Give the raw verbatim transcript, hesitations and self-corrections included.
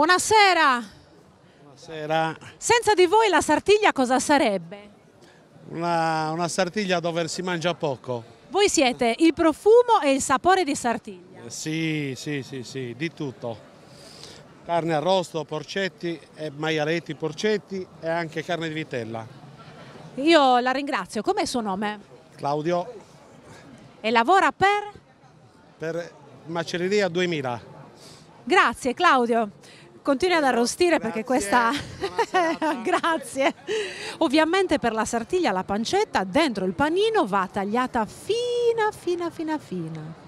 Buonasera. Buonasera. Senza di voi la Sartiglia cosa sarebbe? Una, una Sartiglia dove si mangia poco. Voi siete il profumo e il sapore di Sartiglia. Eh, sì, sì, sì, sì, di tutto. Carne arrosto, porcetti, e maialetti, porcetti e anche carne di vitella. Io la ringrazio. Com'è il suo nome? Claudio, E lavora per? per Macelleria duemila. Grazie Claudio. Continui ad arrostire perché Grazie, questa... buona serata. Grazie. Ovviamente per la Sartiglia la pancetta dentro il panino va tagliata fina, fina, fina, fina.